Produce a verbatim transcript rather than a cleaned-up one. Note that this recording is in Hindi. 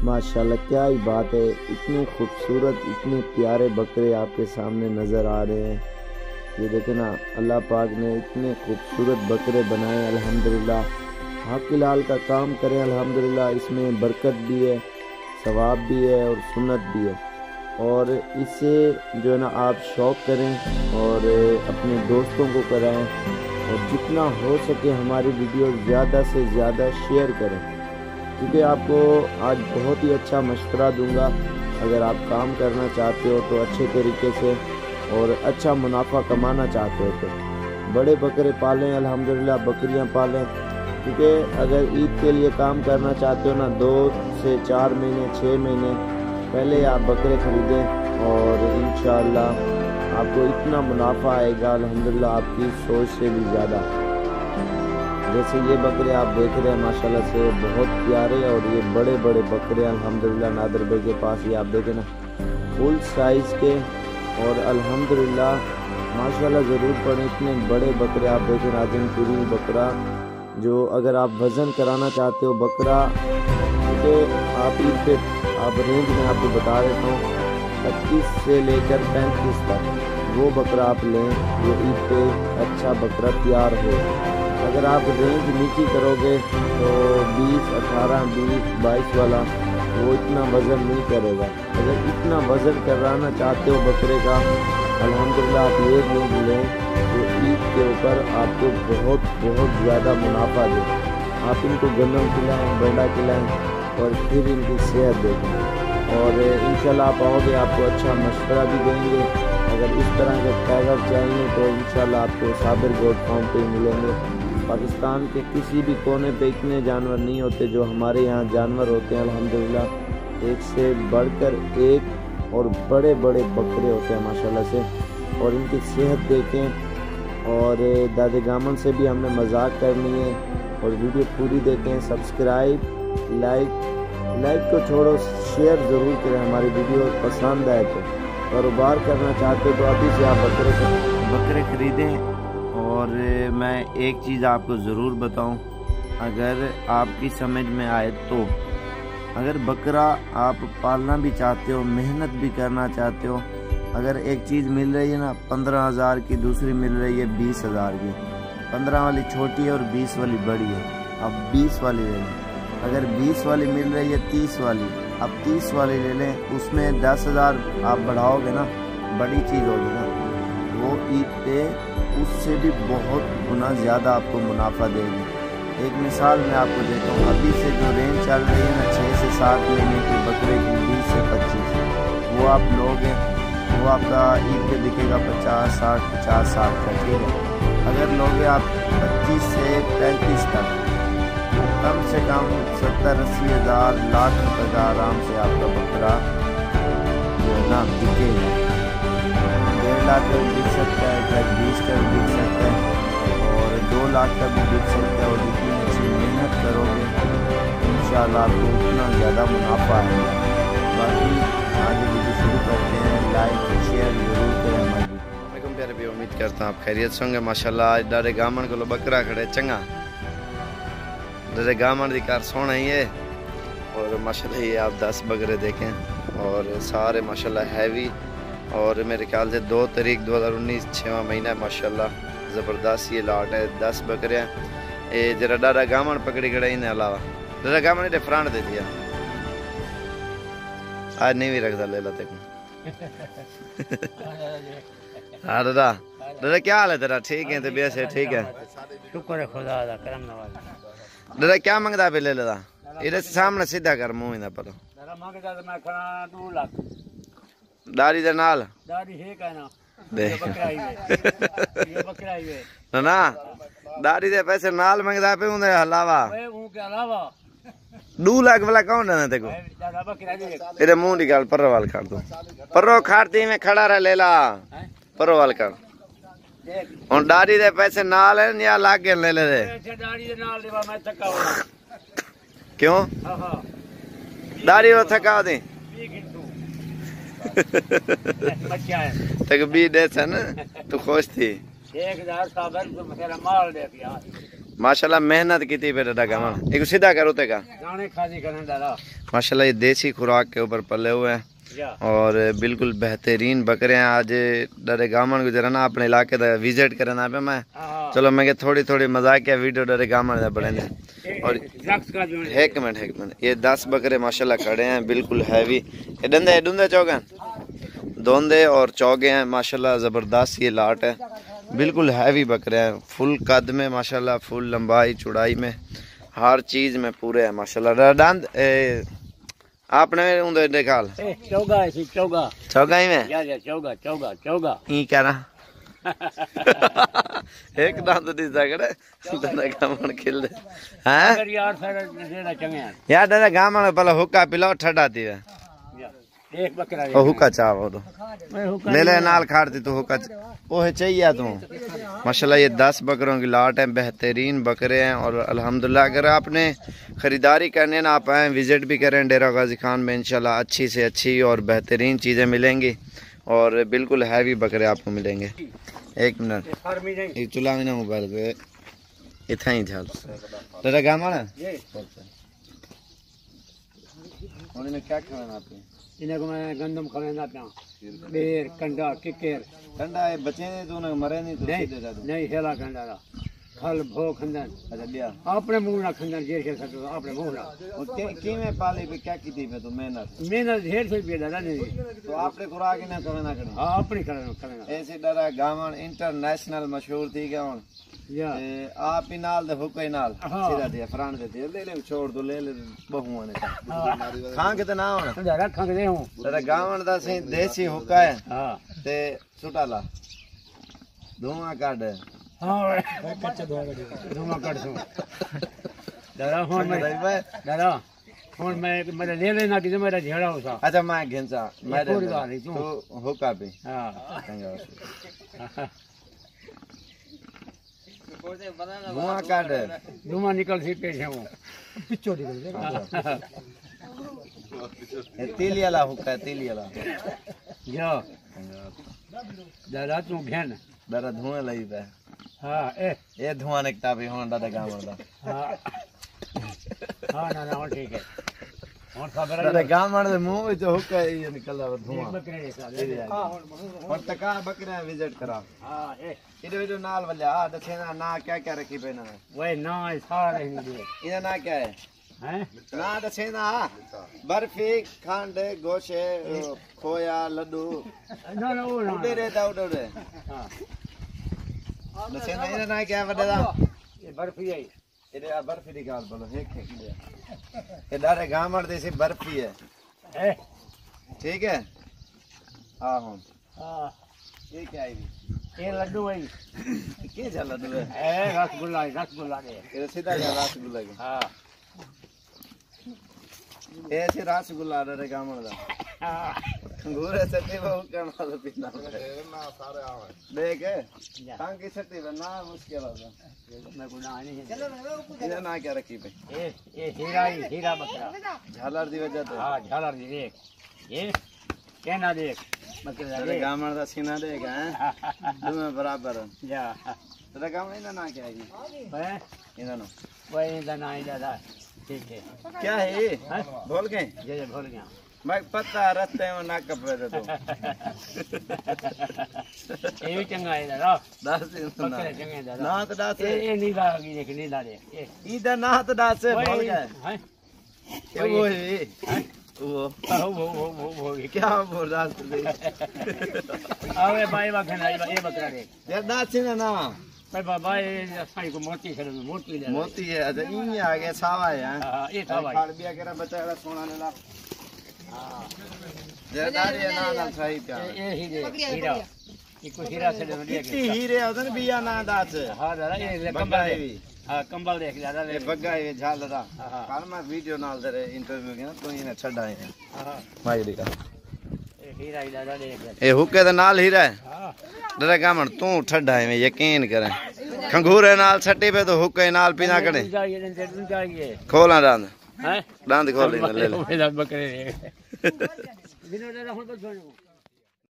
ماشاءاللہ کیا ہی بات ہے، اتنے خوبصورت اتنے پیارے بکرے آپ کے سامنے نظر آ رہے ہیں۔ یہ دیکھیں نا، اللہ پاک نے اتنے خوبصورت بکرے بنائے، الحمدللہ حق لال کا کام کریں، الحمدللہ اس میں برکت بھی ہے، ثواب بھی ہے اور سنت بھی ہے، اور اس سے جو ہے نا آپ شوق کریں اور اپنے دوستوں کو کرائیں، اور جتنا ہو سکے ہماری ویڈیو زیادہ سے زیادہ شیئر کریں، کیونکہ آپ کو آج بہت ہی اچھا مشورہ دوں گا۔ اگر آپ کام کرنا چاہتے ہو تو اچھے طریقے سے اور اچھا منافع کمانا چاہتے ہو تو بڑے بکرے پالیں، الحمدللہ بکریاں پالیں، کیونکہ اگر عید کے لیے کام کرنا چاہتے ہو نا، دو سے چار مہینے چھ مہینے پہلے آپ بکرے خریدیں اور انشاءاللہ آپ کو اتنا منافع آئے گا، الحمدللہ آپ کی سوچ سے بھی زیادہ۔ جیسے یہ بکرے آپ دیکھ رہے ہیں ماشاءاللہ سے بہت پیارے، اور یہ بڑے بڑے بکرے الحمدللہ نادر بھائی کے پاس یہ آپ دیکھیں نا فل سائز کے، اور الحمدللہ ماشاءاللہ ضرور پڑھیں، اتنے بڑے بکرے آپ دیکھیں، راجن پوری بکرا، جو اگر آپ وزن کرانا چاہتے ہو بکرا، کیونکہ آپ عید پہ آپ رینج میں آپ کو بتا دیتا ہوں پچیس سے لے کر پینتیس تک وہ بکرا آپ لیں جو عید پہ اچھا بکرا تیار ہو۔ اگر آپ رینج نیچی کرو گے تو بیس اٹھارہ بیس بائیس والا وہ اتنا وزن نہیں کرے گا۔ اگر اتنا وزن کرانا چاہتے ہو بکرے کا، الحمدللہ آپ یہ رینج لیں جو عید کے اوپر آپ کو بہت بہت زیادہ منافع دے۔ آپ ان کو گندم کھلائیں، بنڈا کھلائیں اور پھر ان کی صحت دیکھیں، اور انشاءاللہ آپ آؤ گے آپ کو اچھا مشورہ بھی دیں گے۔ اگر اس طرح کے ٹائگر چاہیے تو انشاءاللہ آپ کو صابر گوٹ فارم پہ ملیں گے۔ پاکستان کے کسی بھی کونے پہ اتنے جانور نہیں ہوتے جو ہمارے یہاں جانور ہوتے ہیں، الحمدللہ ایک سے بڑھ کر ایک، اور بڑے بڑے بکرے ہوتے ہیں ماشاءاللہ سے، اور ان کی صحت دیکھیں۔ اور دادے گامن سے بھی ہم نے مذاق کرنی ہے، اور ویڈیو پوری دیکھیں، سبسکرائب لائک لائک کو چھوڑو شیئر ضرور کریں، ہماری ویڈیو پسند آئے تو۔ کاروبار کرنا چاہتے ہو تو ابھی سے آپ بکرے بکرے خریدیں۔ اور میں ایک چیز آپ کو ضرور بتاؤں، اگر آپ کی سمجھ میں آئے تو اگر بکرا آپ پالنا بھی چاہتے ہو، محنت بھی کرنا چاہتے ہو، اگر ایک چیز مل رہی ہے نا پندرہ ہزار کی، دوسری مل رہی ہے بیس ہزار کی، پندرہ والی چھوٹی ہے اور بیس والی بڑی ہے، اب بیس والی لے لیں۔ اگر بیس والی مل رہی ہے تیس والی، اب تیس والی لے لیں، اس میں دس ہزار آپ بڑھاؤ گے نا، بڑی چیز ہوگی نا، وہ عید پہ اس سے بھی بہت گنا زیادہ آپ کو منافع دے گی۔ ایک مثال میں آپ کو دیتا ہوں، ابھی سے جو رینج چل رہی ہے نا چھ سے سات مہینے کی بکرے کی، بیس سے پچیس، وہ آپ لوگ ہیں، وہ آپ کا عید پہ دکھے گا پچاس ساٹھ پچاس ساٹھ کا، ٹھیک ہے۔ اگر لوگ آپ پچیس سے پینتیس تک، کم سے کم ستر اسی ہزار لاکھ روپے کا آرام سے آپ کا بکرا جو ہے نا بکے گا۔ ڈیڑھ لاکھ کا بھی بک سکتا ہے، ایک لاکھ بیس کا بھی بک سکتا ہے، اور دو لاکھ کا بھی بک سکتا ہے، اور جتنی اچھی محنت کرو گے انشاءاللہ آپ کو اتنا زیادہ منافع آئے گا۔ باقی آگے ویڈیو شروع کرتے ہیں، لائک شیئر ضرور کریں ہماری۔ وعلیکم پیارے بھی، امید کرتا ہوں آپ خیریت سے ہوں گے۔ ماشاءاللہ آج ڈارے گامن کو بکرا کھڑے چنگا، ڈارے گامن دی کار سونا ہی ہے، اور ماشاءاللہ یہ آپ دس بکرے دیکھیں، اور سارے ماشاءاللہ ہیوی، اور میرے خیال سے دو تاریخ دو ہزار انیس چھواں مہینہ ہے، ماشاءاللہ زبردست یہ لاٹ ہے، دس بکرے ہیں۔ یہ جرا ڈارا گامن پکڑی کھڑا انہیں علاوہ ڈارا گامن نے فرانڈ دے دیا، آج نہیں بھی رکھتا لے لاتے کو۔ ہاں دادا، دادا کیا حال ہے تیرا؟ ٹھیک ہے طبیعت سے؟ ٹھیک ہے، شکر ہے خدا دا کرم نواز۔ دادا کیا منگتا پہ لے لیتا؟ ادھر سامنے سیدھا کر منہ نہ پڑو، دادا مانگدا تے میں کھڑا دو لاکھ داری دے نال داڑھی ہے کہنا دے یہ بکرا ہی ہے، یہ بکرا ہی ہے نا نا داری دے پیسے نال منگتا پہ اون علاوہ اے اون کے علاوہ دو لاکھ والا کون دینا تے کو؟ دادا بکرا دی تیرے منہ دی گل پرو وال کر دو، پرو کھارتی میں کھڑا رہ لے لا، پرو وال کر دیکھ ہن داری دے پیسے نال ہیں یا لاگے لے لے دے؟ پیسے داڑھی دے نال دے میں تھکا ہونا۔ کیوں ہاں ہاں داری وہ تھکا دیں بھی گھنٹو بچہ ہے تک بھی دے سن تو خوش تھی۔ ایک ہزار صابر تو میرا مال دے دیا माशाल्लाह मेहनत की थी बेटा डा गामन एक सीधा करो ते का दाने खादी करने डाला माशाल्लाह ये देसी खुराक के ऊपर पले हुए हैं और बिल्कुल बेहतरीन बकरे हैं। आज डरे गामन को जरा ना अपने इलाके का विजिट करना पे मैं चलो मैं के थोड़ी थोड़ी मजाकिया वीडियो डरे गामन का बने ने और एक मिनट एक मिनट ये दस बकरे माशाल्लाह खड़े हैं बिल्कुल हैवी ये डंदे डुंदे चौगे दोंदे और चौगे हैं माशाल्लाह ज़बरदस्त ये लाट है बिल्कुल हैवी बकरे हैं फुल कद में माशाल्लाह फुल लंबाई चौड़ाई में हर चीज़ में पूरे हैं माशाल्लाह। डंद आपने उधर निकाल चौगा है चौगा चौगा ही में या या चौगा चौगा चौगा ई क्या ना एक दांत दी सगड़े डरे गामन खेल दे हैं अगर यार सारा देना चंगे यार डरे गामन पहले हुक्का पिलाओ ठंडा दी है एक बकरा ओ हुक्का चाहो तो ले ले नाल खाड़ती तो हुक्का ओहे चाहिए तू माशाल्लाह ये दस बकरों की लाट है बेहतरीन बकरे हैं और अल्हम्दुलिल्लाह अगर आपने ख़रीदारी करने ना आप आएँ विज़िट भी करें डेरा गाजी खान में इंशाल्लाह अच्छी से अच्छी और बेहतरीन चीज़ें मिलेंगी और बिल्कुल हैवी बकरे आपको मिलेंगे। एक मिनट ये चुला में ना मोबाइल पे इतना ही झाल तेरा गामा ना उन्होंने क्या खाना आपने इन्हें को मैं गंदम खलेंदा पिया बेर कंडा किकेर कंडा है बचे ने तो ना मरे नहीं तो नहीं सीधे जादू नहीं हेला कंडा रा फल भो खंदन अच्छा लिया अपने मुंह ना खंदन जे के सकतो अपने मुंह ना और के की में पाले पे क्या की थी पे तो मेहनत मेहनत ढेर से पे दादा नहीं तो आपने खुराक ही ना करना करना हां अपनी करना करना ऐसे डरा गामन इंटरनेशनल मशहूर थी क्या हूं या आप ही नाल दे हुक्का ही नाल सीधा दिया फरान दे दे ले ले छोड़ दो ले ले बहुआ ने खां के तो ना होना दादा रखा के हूं तेरा गामन दा सही देसी हुक्का है हां ते सुटाला धुआं काट हां कच्चा धुआं धुआं काट सो दादा हुन मैं दादा हुन मैं मेरा ले लेना कि मेरा झेड़ा होसा अच्छा मैं घेंचा मैं तो हुक्का पे हां चंगा धुआं काट धुआं निकल सी पेट है वो पिछो निकल ये तेली वाला हुक्का तेली वाला यो दादा तू घेन दादा धुआं लई पे हां ए ये धुआं निकता भी होन दादा गांव दा हां हां ना ना ठीक है और खबर दादा गांव दे मुंह में तो हुक्का ये निकलदा धुआं बकरे हां और तका बकरा विजिट करा हां ए इधर इधर नाल वाले आ दसे ना ना क्या क्या रखी पे ना वही ना सारे हिंदी इधर ना क्या है हैं ना दसे ना बर्फी खंड गोशे खोया लड्डू ना ना वो ना उड़े रहता उड़े उड़े हां दसे ना इधर ना क्या वडा ये बर्फी है इधर बर्फी दी गाल बोलो एक एक ये डारे गामड़ दे से बर्फी है ए ठीक है हां हां हां ये क्या है ये लड्डू है के जा लड्डू है ए रसगुल्ला रसगुल्ला है ये सीधा जा रसगुल्ला के हां ऐसे रसगुल्ला रे गामड़ दा हां गोरे सटे वो करना तो पीना ना सारे आवे देख हां की सटे ना मुश्किल होगा मैं को ना नहीं इधर ना क्या रखी पे ए ये हीरा ही हीरा बकरा झालर दी वजह तो हां झालर दी देख ये कहना देख बकरा तेरे गामड़ दा सीना देख हैं दोनों बराबर जा तेरा गामड़ इना ना क्या है है इना ना वही दा ना ही दादा ठीक है क्या है ये भूल गए जे जे भूल गया मैं पता रास्ते में ना कपड़े दे तो ये भी चंगा है दादा दास ना बकरे चंगे दादा ना तो दास ये ये नीला होगी देख नीला देख ये इधर ना तो दास भूल गए हैं ये वो है वो वो वो वो वो वो क्या बोल रास्ते दे आवे भाई बकरा ये बकरा देख यार दास ना ना भाई बाबा ये साई को मोटी कर मोटी ले मोती है अच्छा इन आ गया सावा है हां ये था भाई खाड़ बिया केरा बच्चा सोना लेला हां जरदारी ना ना सही क्या ये हीरे हीरा ये को हीरा से ले लिया कितनी हीरे होतन बिया ना दास हां दादा ये कंबल है हां कंबल देख दादा ये बग्गा ये झाल दा कल मैं वीडियो नाल दे इंटरव्यू के ना तो इने छड़ा है हां भाई दी का ये हीरा ही दादा देख ए हुक्के दे नाल हीरा है हां डरे गामन तू ठड्डा है मैं यकीन करे खंगूरे नाल छट्टी पे तो हुक्के नाल पीना करे खोला दांत हैं दांत खोल ले ले बकरे बिना दादा हुन तो